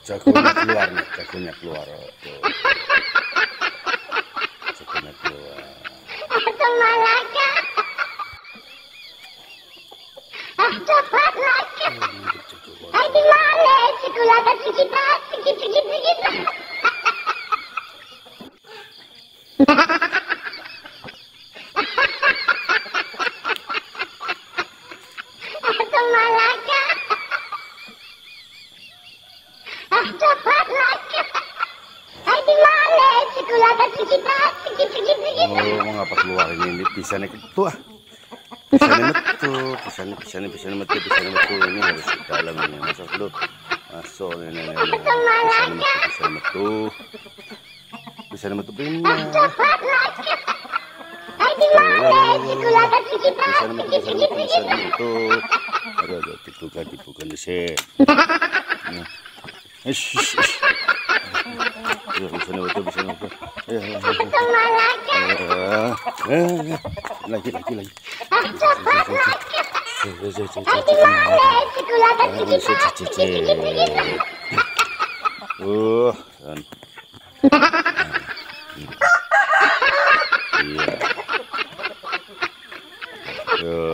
Jagonya keluar nih, jagonya keluar. Tuh. Jagonya keluar. Dapat lagi. Di mana sekolah kita sedikit. Malaga. Dapat lagi. Di mana sekolah kita sedikit. Oh, mengapa keluar ini bisa nih tuh. Bisa nih metu. Ini harus ke dalam ini. Masuk dulu. Masuk ini. Bisa nih metu pindah. Dapat lagi. Di mana sekolah Bisa nih metu. Aduh, dibuka di sini. Bisa nih metu. Lagi. Iya.